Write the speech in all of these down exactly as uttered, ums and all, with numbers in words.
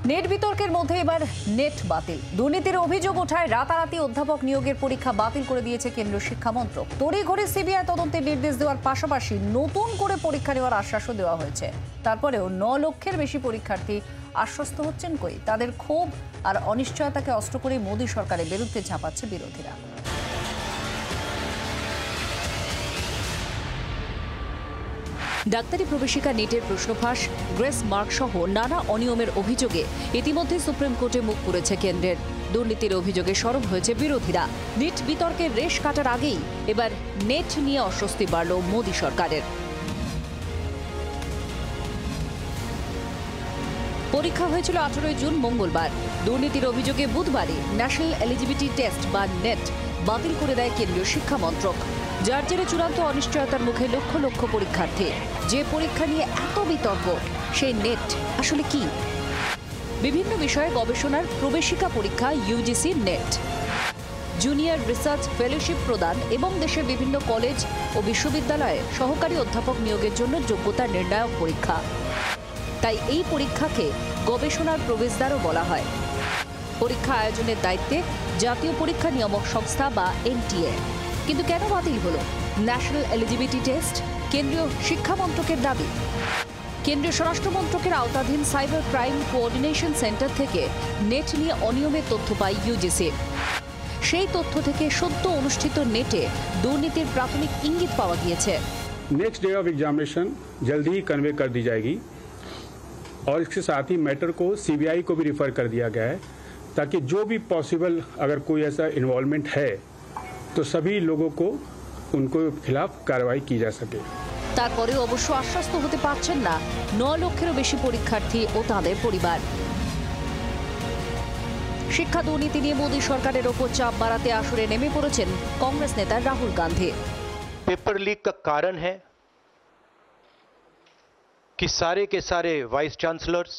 Net বিতর্কের মধ্যে এবার নেট বাতিল। দুর্নীতির অভিযোগ ওঠায় রাতারাতি অধ্যাপক নিয়োগের পরীক্ষা বাতিল করে দিয়েছে কেন্দ্রীয় শিক্ষা মন্ত্রক। তড়িঘড়ি সিবিআই তদন্তের নির্দেশ দেওয়ার পাশাপাশি নতুন করে পরীক্ষা নেওয়ার আশ্বাসও দেওয়া হয়েছে। তারপরেও ন লক্ষের বেশি পরীক্ষার্থী আশ্বস্ত হচ্ছেন কই? তাদের ক্ষোভ আর অনিশ্চয়তাকে অস্ত্র করে মোদী সরকারের বিরুদ্ধে ঝাঁপাচ্ছে বিরোধীরা। ডাক্তারি প্রবেশিকা নেটের প্রশ্নফাঁস, গ্রেস মার্ক সহ নানা অনিয়মের অভিযোগে ইতিমধ্যে সুপ্রিম কোর্টে মুখ পুড়েছে কেন্দ্রের। দুর্নীতির অভিযোগে সরব হয়েছে বিরোধীরা। নেট বিতর্কের রেশ কাটার আগেই এবার নেট নিয়ে অস্বস্তি বাড়ল মোদী সরকারের। পরীক্ষা হয়েছিল আঠারোই জুন মঙ্গলবার। দুর্নীতির অভিযোগে বুধবারই ন্যাশনাল এলিজিবিলিটি টেস্ট বা নেট বাতিল করে দেয় কেন্দ্রীয় শিক্ষা মন্ত্রক। যার জেরে চূড়ান্ত অনিশ্চয়তার মুখে লক্ষ লক্ষ পরীক্ষার্থী। যে পরীক্ষা নিয়ে এত বিতর্ক, সেই নেট আসলে কি? বিভিন্ন বিষয়ে গবেষণার প্রবেশিকা পরীক্ষা UGC NET, junior research fellowship প্রদান এবং দেশের বিভিন্ন কলেজ ও বিশ্ববিদ্যালয়ে সহকারী অধ্যাপক নিয়োগের জন্য যোগ্যতা নির্ণায়ক পরীক্ষা। তাই এই পরীক্ষাকে গবেষণার প্রবেশদ্বারও বলা হয়। পরীক্ষা আয়োজনের দায়িত্বে জাতীয় পরীক্ষা নিয়ামক সংস্থা বা এনটিএ। কিন্তু কেন বাতিল হলো ন্যাশনাল এলিজিবিলিটি টেস্ট? কেন্দ্রীয় শিক্ষা মন্ত্রকের দাবি। কেন্দ্রীয় স্বরাষ্ট্র মন্ত্রকের আওতাধীন সাইবার ক্রাইম কোঅর্ডিনেশন সেন্টার থেকে নেট নিয়ে অনিয়মের তথ্য পায় ইউজিসি। সেই তথ্য থেকে সদ্য অনুষ্ঠিত নেটে দুর্নীতির প্রাথমিক ইঙ্গিত পাওয়া গিয়েছে। नेक्स्ट डे ऑफ एग्जामिनेशन जल्दी ही कन्वे कर दी जाएगी और इसके साथ ही मैटर को सीबीआई को भी रिफर कर दिया गया है ताकि जो भी पॉसिबल अगर कोई ऐसा इन्वॉल्वमेंट है तो सभी लोगों को उनको खिलाफ कार्रवाई की जा सके। তারপরেও অবশ্য আশ্বস্ত হতে পারছেন না ন লক্ষেরও বেশি পরীক্ষার্থী ও তাদের পরিবার। শিক্ষা দুর্নীতি নিয়ে মোদী সরকারের ওপর চাপ বাড়াতে আসরে নেমে পড়েছেন কংগ্রেস নেতা রাহুল গান্ধী। पेपर लीक का कारण है कि सारे के सारे वाइस चांसलर्स,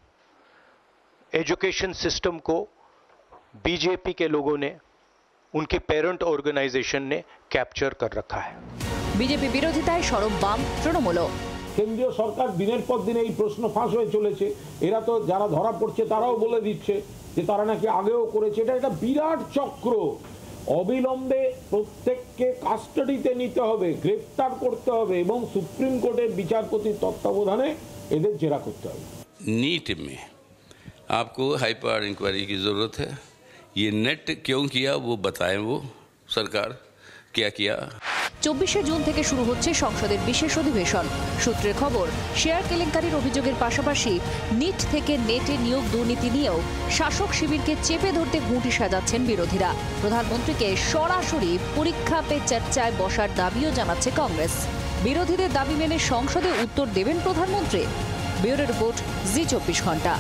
एजुकेशन सिस्टम को बीजेपी के लोगों ने, उनके पेरेंट ऑर्गेनाइजेशन ने कैप्चर कर रखा है। বিজেপি বিরোধিতায় সরব বাম তৃণমূল। কেন্দ্রীয় সরকার দিনের পর দিন এই প্রশ্ন ফাঁস হয়ে চলেছে। এরা তো যারা ধরা পড়ছে তারাও বলে দিচ্ছে যে তারা নাকি আগেও করেছে। এটা একটা বিরাট চক্র। অবিলম্বে প্রত্যেককে কাস্টাডিতে নিতে হবে, গ্রেফতার করতে হবে এবং সুপ্রিম কোর্টের বিচারপতির তত্ত্বাবধানে এদের জেরা করতে হবে। नीट में आपको हाइपर इंक्वायरी की ज़रूरत है। ये नेट क्यों किया वो बताएं, वो सरकार क्या किया। চব্বিশে জুন থেকে শুরু হচ্ছে সংসদের বিশেষ অধিবেশন। সূত্রের খবর, শেয়ার কেলেঙ্কারির অভিযোগের পাশাপাশি নিট থেকে নেটে নিয়োগ দুর্নীতি নিয়েও শাসক শিবিরকে চেপে ধরতে ঘুঁটি সাজাচ্ছেন বিরোধীরা। প্রধানমন্ত্রীকে সরাসরি পরীক্ষা পে চর্চায় বসার দাবিও জানাচ্ছে কংগ্রেস। বিরোধীদের দাবি মেনে সংসদে উত্তর দেবেন প্রধানমন্ত্রী। ব্যুরো রিপোর্ট, জি চব্বিশ ঘন্টা।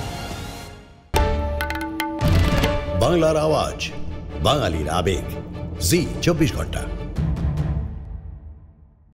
বাংলার আওয়াজ, বাঙালির আবেগ, জি চব্বিশ ঘন্টা।